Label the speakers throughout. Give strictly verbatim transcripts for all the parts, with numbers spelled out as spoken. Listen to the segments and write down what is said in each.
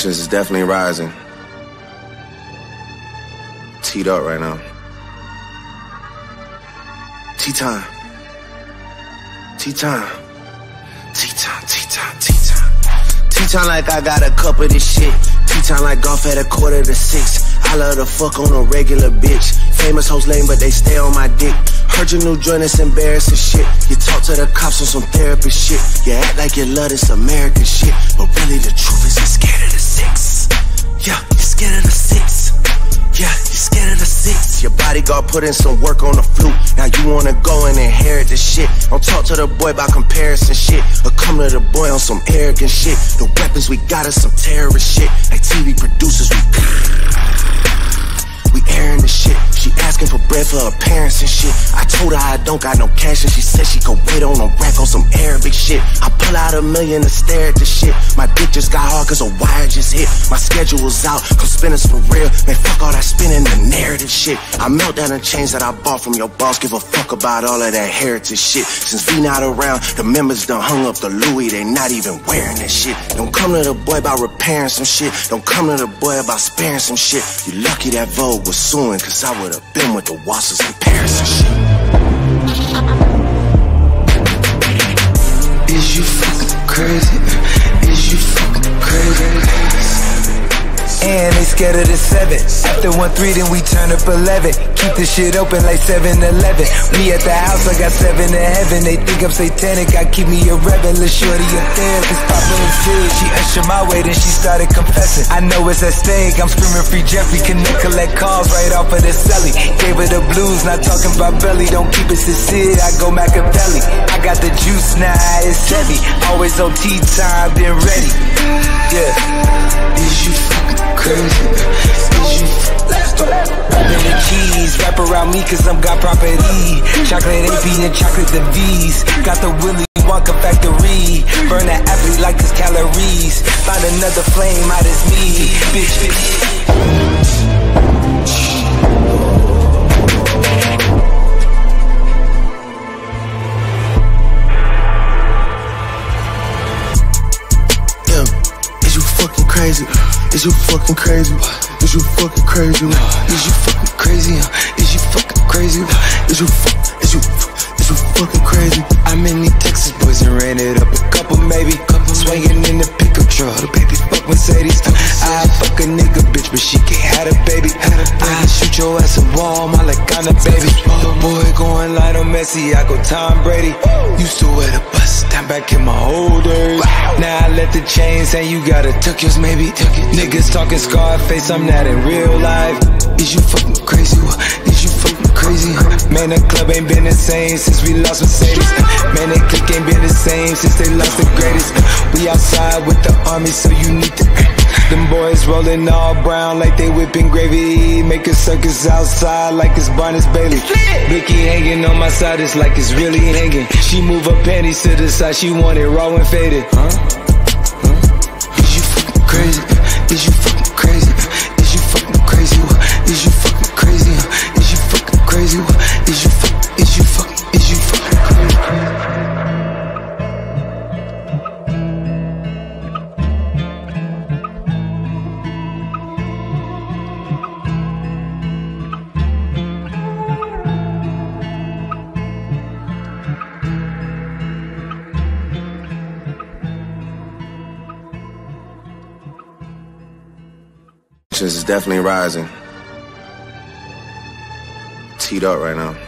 Speaker 1: Tensions is definitely rising. Teed up right now. Teatime. Teatime. Teatime, Teatime, Teatime. Teatime like I got a cup of this shit. Teatime like golf at a quarter to six. I love to fuck on a regular bitch. Famous hoes lame, but they stay on my dick. Heard your new joint, it's embarrassing shit. You talk to the cops on some therapy shit. You act like you love this American shit, but really the truth is you're scared of the six. Yeah, you're scared of the six. Yeah, you're scared of the six. Your bodyguard put in some work on the flute. Now you wanna go and inherit the shit. Don't talk to the boy about comparison shit, or come to the boy on some arrogant shit. The weapons we got is some terrorist shit. Like T V producers, we We airing the shit. She asking for bread for her parents and shit. I told her I don't got no cash and she said she could wait on a rack on some Arabic shit. I pull out a million to stare at the shit. My dick just got hard cause a wire just hit. My schedule was out, come spinners for real. Man, fuck all that spinning the narrative shit. I melt down the chains that I bought from your boss. Give a fuck about all of that heritage shit. Since V not around, the members done hung up the Louis. They not even wearing that shit. Don't come to the boy about repairing some shit. Don't come to the boy about sparing some shit. You lucky that Vogue was suing, cause I would've been with the Wassers in Paris and shit.
Speaker 2: Is you fucking crazy? Is you fucking crazy? And they scared of the seven. After one three, then we turn up eleven. Keep the shit open like seven eleven. Me at the house, I got seven in heaven. They think I'm satanic, I keep me a rebel. Lil' shorty a therapist, Papa is good. She ushered my way, then she started confessing. I know it's at stake, I'm screaming free Jeffrey. Connect, collect calls right off of the celly. Gave her the blues, not talking about belly. Don't keep it sincere, I go Machiavelli. I got the juice now, it's heavy. Always on tea time, been ready. Yeah. Is you fucking crazy? Is you rapping the cheese? Wrap around me cause I'm got property. Chocolate A P and chocolate the V's. Got the Willy Wonka factory. Burn that athlete like it's calories. Find another flame out as me. Bitch, bitch.
Speaker 1: Crazy. Is you fucking crazy? Is you fucking crazy?
Speaker 2: Is you fucking crazy? Is you fucking crazy?
Speaker 1: Is you fuck? Is you is you fucking crazy?
Speaker 2: I'm in these Texas boys and ran it up a couple maybe. Couple swinging in the pickup truck. The baby fuck Mercedes. I fuck a nigga bitch, but she can't have a baby. I shoot your ass a wall, my like kind of baby. The boy going Lionel Messi, I go Tom Brady. Used to wear the bus, time back in my old days. Now I let the chains hang, you gotta tuck yours maybe. Niggas talking Scarface, I'm not in real life. Is you fucking crazy? Is you fucking crazy? Man, the club ain't been the same since we lost Mercedes. Man, that clique ain't been the same since they lost the greatest. We outside with the army, so you need to. Them boys rolling all brown like they whipping gravy. Make a circus outside like it's Barnes Bailey. Vicky hanging on my side, it's like it's really hanging. She move her panties to the side, she want it raw and faded. Huh? Huh? Is you fucking crazy? Is you fucking crazy? Is you fucking crazy? Is you fucking crazy? Is you fucking crazy? Is you fucking? Is you fucking? Is you fucking crazy?
Speaker 1: Tensions is definitely rising. Teed up right now.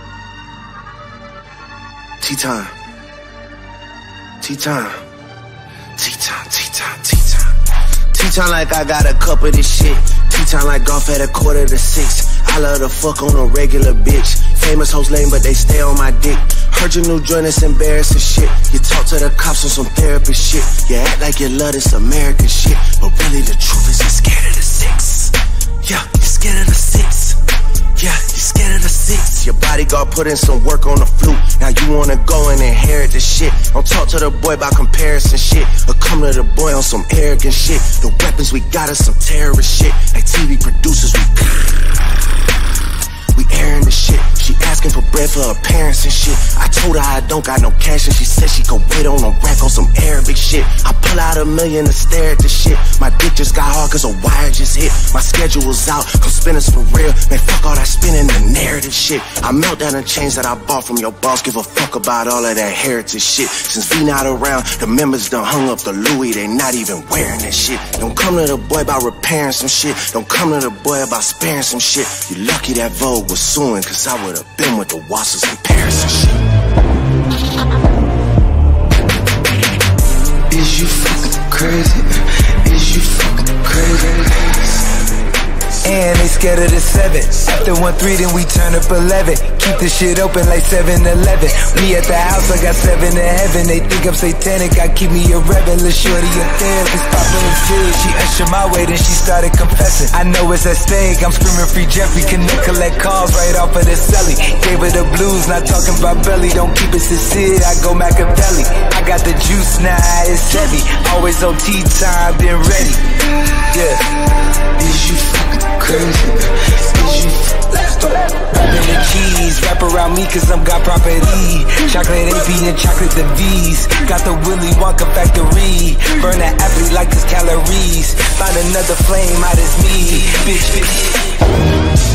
Speaker 1: Teatime. Teatime. Teatime, Teatime, Teatime. Teatime like I got a cup of this shit. Teatime like golf at a quarter to six. I love to fuck on a regular bitch. Famous hoes lame, but they stay on my dick. Heard your new joint, it's embarrassing shit. You talk to the cops on some therapy shit. You act like you love this American shit, but really the truth is you're scared of the six. Yeah, you're scared of the six. Yeah, you're scared of the six. Your bodyguard put in some work on the flute. Now you wanna go and inherit the shit. Don't talk to the boy about comparison shit, or come to the boy on some arrogant shit. The weapons we got is some terrorist shit. Like T V producers, we We airing the shit. She asking for bread for her parents and shit. I told her I don't got no cash and she said she could wait on a rack on some Arabic shit. I pull out a million to stare at the shit. My dick just got hard cause a wire just hit. My schedule was out, come spinners for real. Man, fuck all that spinning the narrative shit. I melt down the chains that I bought from your boss. Give a fuck about all of that heritage shit. Since V not around, the members done hung up the Louis. They not even wearing that shit. Don't come to the boy about repairing some shit. Don't come to the boy about sparing some shit. You lucky that Vogue was suing, cause I would've been with the Wassers in Paris and shit.
Speaker 2: Is you fucking crazy? Is you fucking crazy? And they scared of the seven. After one three, then we turn up eleven. Keep the shit open like seven eleven. We at the house, I got seven to heaven. They think I'm satanic, I keep me a rebel. Lil' shorty a therapist, Papa and Sid. She ushered my way, then she started confessing. I know it's at stake, I'm screaming free Jeffrey. Connect, collect calls right off of the celly. Gave her the blues, not talking about belly. Don't keep it sincere, I go Machiavelli. I got the juice now, it's heavy. Always on tea time, been ready. Yeah. Is you fucking crazy? Is you rapping the keys? Wrap around me cause I'm got property. Chocolate A P and chocolate the V's. Got the Willy Wonka factory. Burn that athlete like it's calories. Find another flame out as me. Bitch, bitch.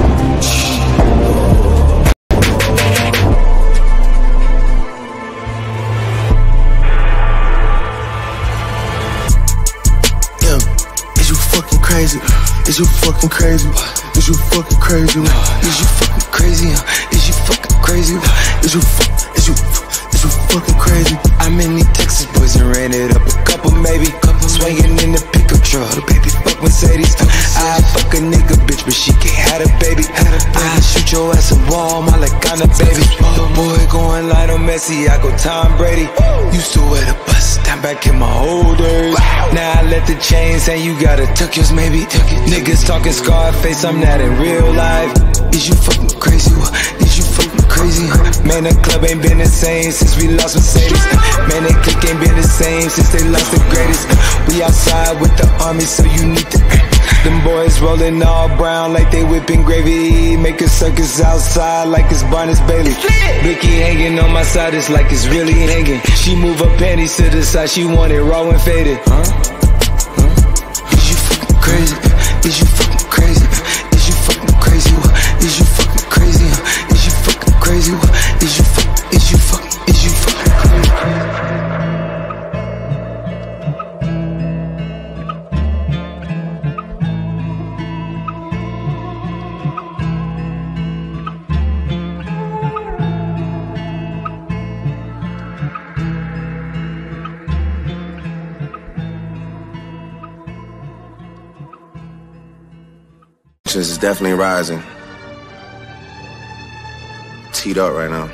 Speaker 1: Crazy. Is you fucking crazy? Is you fucking crazy?
Speaker 2: Is you fucking crazy? Is you fucking crazy?
Speaker 1: Is you fuck? Is you is you fucking crazy?
Speaker 2: I'm in these Texas boys and ran it up a couple maybe. Couple swinging in the pickup truck. Baby fuck Mercedes. I fuck a nigga bitch, but she can't have a baby. I shoot your ass a wall, my like kinda baby. Little boy going Lionel Messi, I go Tom Brady. Used to wear the bus down back in my old days. Now I let the chains hang, you gotta tuck yours maybe. Niggas talking Scarface, I'm not in real life. Is you fucking crazy? Is you fucking crazy? Man, the club ain't been the same since we lost Mercedes. Man, that clique ain't been the same since they lost the greatest. We outside with the army, so you need to. Them boys rolling all brown like they whipping gravy. Making circus outside like it's Barnes Bailey. Blicky hanging on my side, it's like it's really hanging. She move her panties to the side, she want it raw and faded. Huh? Huh? Is you fucking crazy? Is you fucking crazy? Is you fucking crazy? Is you fucking crazy? Is you fucking crazy? Is you fucking? Is you fucking? Is you fucking crazy?
Speaker 1: Is definitely rising. Teed up right now.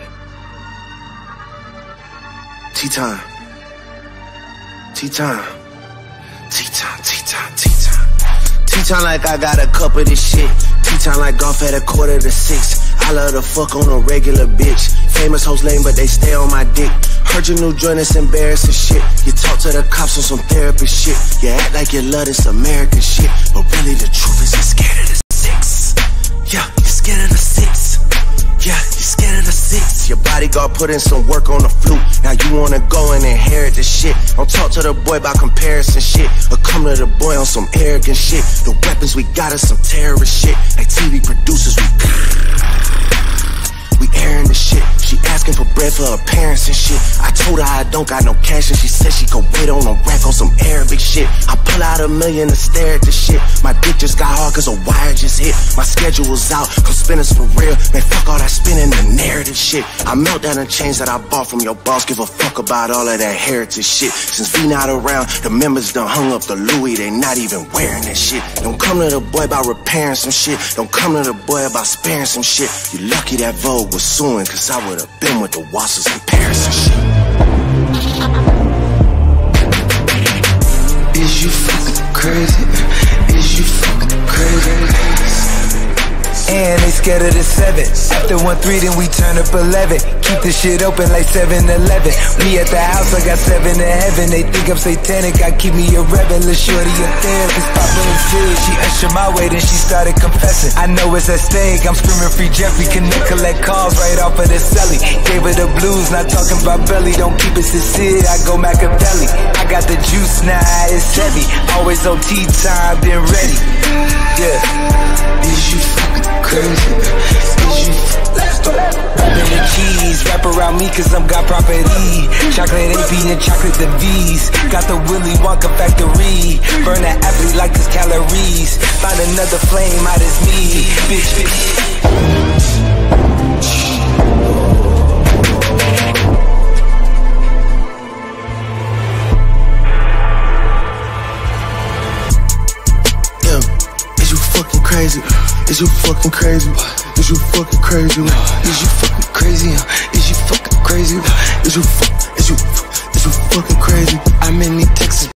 Speaker 1: Teatime. Teatime. Teatime, Teatime, Teatime. Teatime like I got a cup of this shit. Teatime like golf at a quarter to six. I love to fuck on a regular bitch. Famous hoes lame, but they stay on my dick. Heard your new joint, it's embarrassing shit. You talk to the cops on some therapy shit. You act like you love this American shit, but really the truth is you're scared of the six. Yeah, you're scared of the six. Yeah, you're scared of the six. Your bodyguard put in some work on the flute. Now you wanna go and inherit the shit. Don't talk to the boy about comparison shit, or come to the boy on some arrogant shit. The weapons we got is some terrorist shit. Like T V producers, we We airing the shit. She asking for bread for her parents and shit. I told her I don't got no cash and she said she could wait on a rack on some Arabic shit. I pull out a million to stare at the shit. My dick just got hard cause a wire just hit. My schedule was out, come spinners for real. Man, fuck all that spinning the narrative shit. I melt down the chains that I bought from your boss. Give a fuck about all of that heritage shit. Since V not around, the members done hung up the Louis. They not even wearing that shit. Don't come to the boy about repairing some shit. Don't come to the boy about sparing some shit. You lucky that Vogue was suing, cause I would've been with the Wassers in Paris and shit.
Speaker 2: Is you fucking crazy? Is you fucking crazy? And they scared of the seven. After one three, then we turn up eleven. Keep the shit open like seven eleven. Me at the house, I got seven to heaven. They think I'm satanic, I keep me a rebel. Lil' shorty a therapist, Papa and Fig. She ushered my way, then she started confessing. I know it's at stake, I'm screaming free Jeffrey. Connect, collect calls right off of the celly. Gave her the blues, not talking about belly. Don't keep it sincere, I go Machiavelli. I got the juice now, it's heavy. Always on tea time, been ready. Yeah. Is you fucking crazy? Is you rapping the keys, wrap around me cause I'm got property. Chocolate A P and chocolate the V's. Got the Willy Wonka factory. Burn that athlete like it's calories. Find another flame out as me. Bitch, bitch.
Speaker 1: Crazy. Is you fucking crazy? Is you fucking crazy?
Speaker 2: Is you fucking crazy? Is you fucking crazy?
Speaker 1: Is you fuck? Is you is you fucking crazy?
Speaker 2: I'm in the Texas.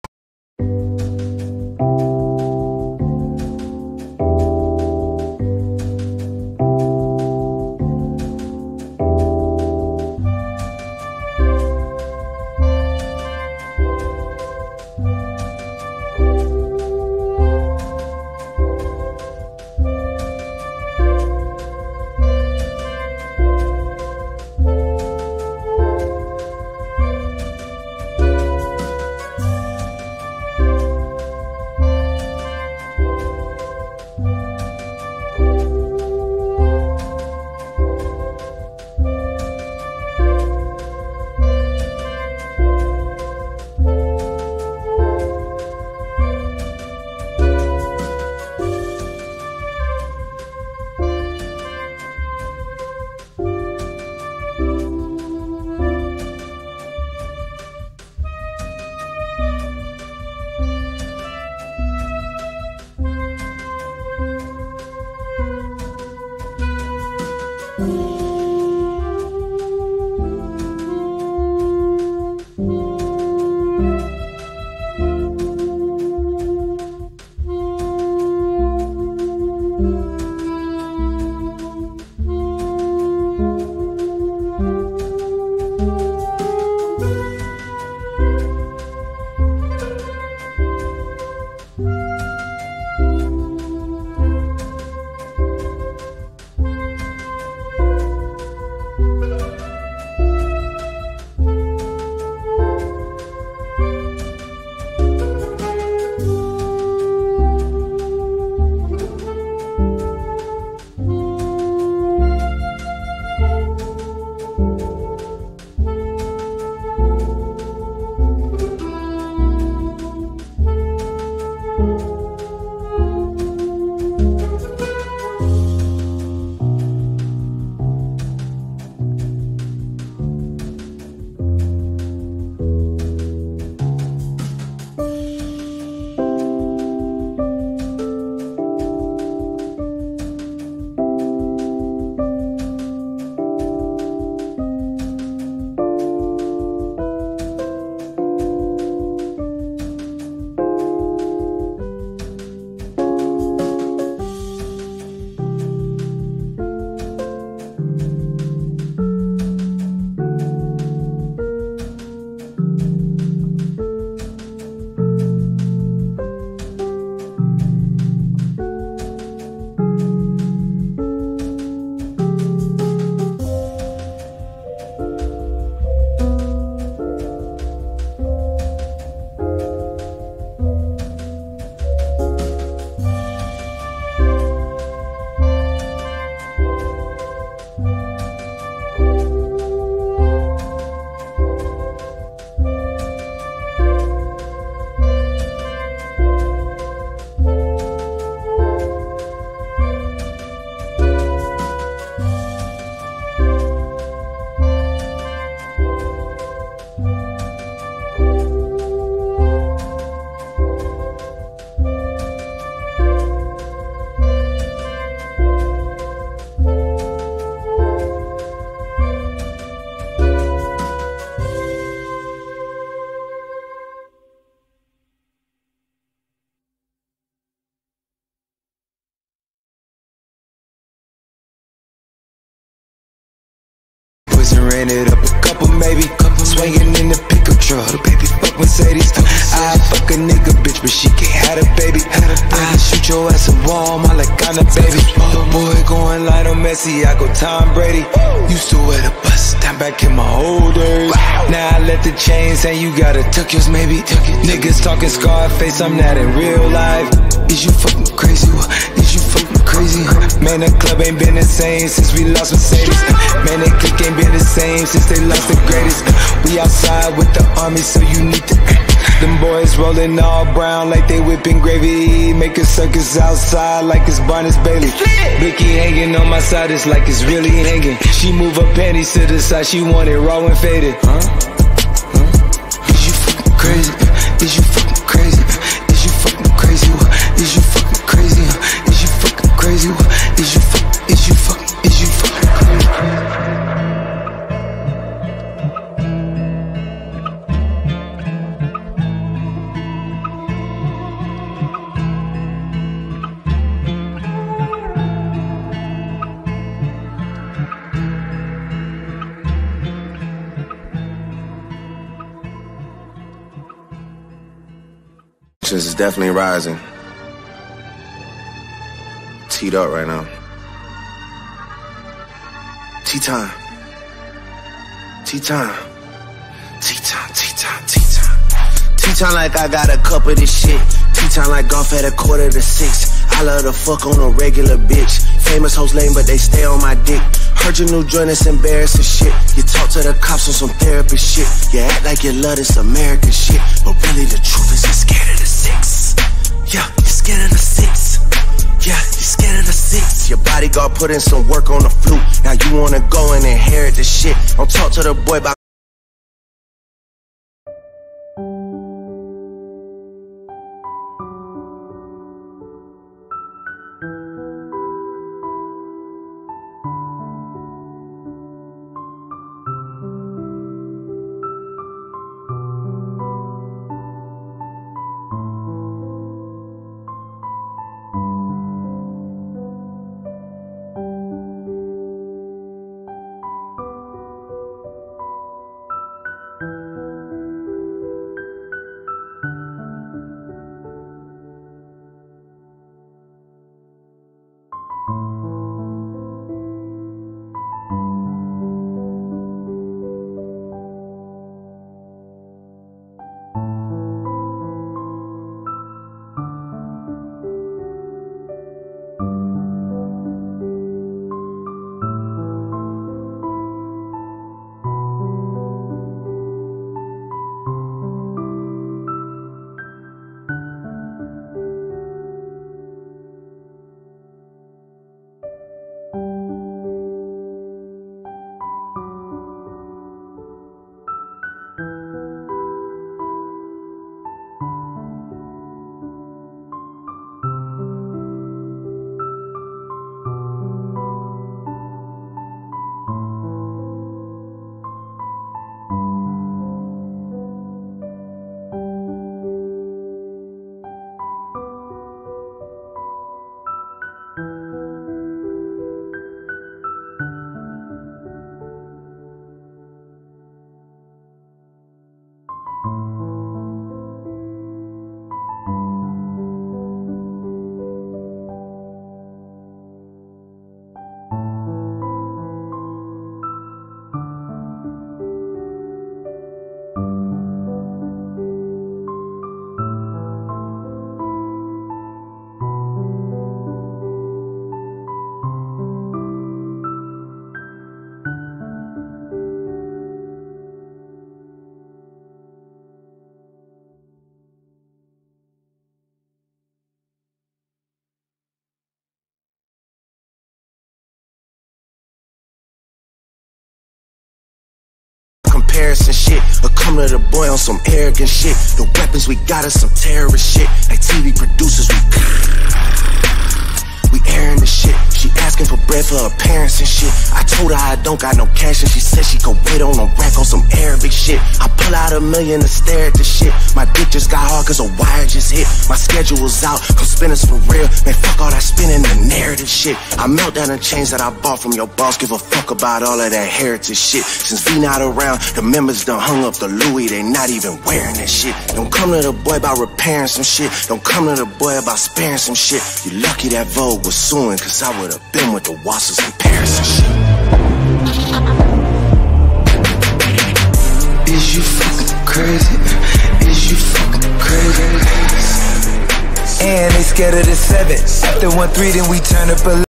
Speaker 3: you.
Speaker 2: rented up a couple maybe. Swinging in the pickup truck, baby fuck Mercedes. I fuck a nigga bitch, but she can't have a baby. I shoot your ass a wall, my like kinda baby. The boy going Lionel Messi, I go Tom Brady. Used to wear the bus, down back in my old days. Now I let the chains hang, you gotta tuck yours maybe. Niggas talking Scarface, I'm not in real life. Is you fucking crazy? Is you fucking crazy? Man, the club ain't been the same since we lost Mercedes. Man, that clique ain't been the same since they lost the greatest. We outside with the army, so you need to. Them boys rolling all brown like they whipping gravy. Make a circus outside like it's Barnes Bailey. Blicky hanging on my side, it's like it's really hanging. She move her panties to the side, she want it raw and faded. Huh? Huh? Is you fucking crazy? Is you fucking crazy? Is you fucking crazy? Is you fucking crazy? Is you fucking crazy? Is you fucking? Is you fucking? Is you fucking crazy?
Speaker 1: Is definitely rising. Teed up right now. Teatime. Teatime. Teatime. Teatime. Teatime. Teatime like I got a cup of this shit. Teatime like golf at a quarter to six. I love to fuck on a regular bitch. Famous hoes lame, but they stay on my dick. Heard your new joint, it's embarrassing shit. You talk to the cops on some therapist shit. You act like you love this American shit, but really the truth is you're scared of the six. Yeah, you're scared of the six. Yeah, you're scared of the six. Your bodyguard put in some work on the flute. Now you wanna go and inherit the shit. Don't talk to the boy about comparison shit, or come to the boy on some arrogant shit. The weapons we got is some terrorist shit. Like T V producers, we we airing the shit. She asking for bread. bread for her parents and shit. I told her I don't got no cash and she said she could wait on a rack on some Arabic shit. I pull out a million to stare at the shit. My dick just got hard cause a wire just hit. My schedule was out, come spinners for real. Man, fuck all that spinning the narrative shit. I melt down the chains that I bought from your boss. Give a fuck about all of that heritage shit. Since V not around, the members done hung up the Louis. They not even wearing that shit. Don't come to the boy about repairing some shit. Don't come to the boy about sparing some shit. You lucky that Vogue was suing, cause I would've been with the Wassers in Paris and shit.
Speaker 2: Is you fucking crazy? Is you fucking crazy? And they scared of the seven. After one three, then we turn up a